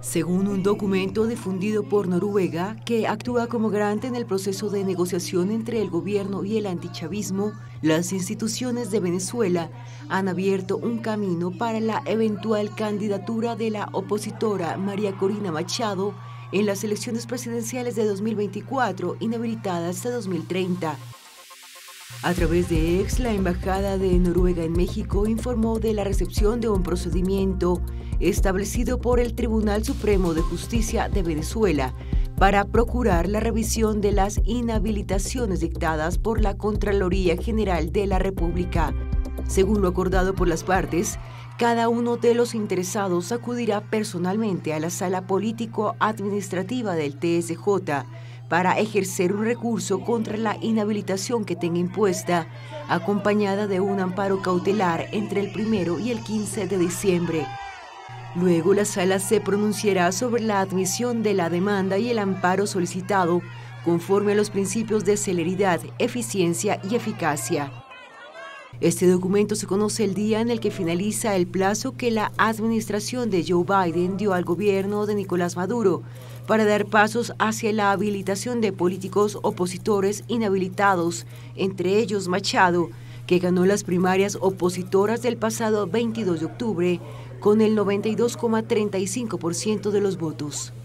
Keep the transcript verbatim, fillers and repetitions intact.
Según un documento difundido por Noruega, que actúa como garante en el proceso de negociación entre el gobierno y el antichavismo, las instituciones de Venezuela han abierto un camino para la eventual candidatura de la opositora María Corina Machado en las elecciones presidenciales de dos mil veinticuatro, inhabilitada hasta dos mil treinta. A través de X, la Embajada de Noruega en México informó de la recepción de un procedimiento establecido por el Tribunal Supremo de Justicia de Venezuela para procurar la revisión de las inhabilitaciones dictadas por la Contraloría General de la República. Según lo acordado por las partes, cada uno de los interesados acudirá personalmente a la Sala Político-Administrativa del T S J para ejercer un recurso contra la inhabilitación que tenga impuesta, acompañada de un amparo cautelar entre el primero y el quince de diciembre. Luego, la sala se pronunciará sobre la admisión de la demanda y el amparo solicitado, conforme a los principios de celeridad, eficiencia y eficacia. Este documento se conoce el día en el que finaliza el plazo que la administración de Joe Biden dio al gobierno de Nicolás Maduro para dar pasos hacia la habilitación de políticos opositores inhabilitados, entre ellos Machado, que ganó las primarias opositoras del pasado veintidós de octubre con el noventa y dos coma treinta y cinco por ciento de los votos.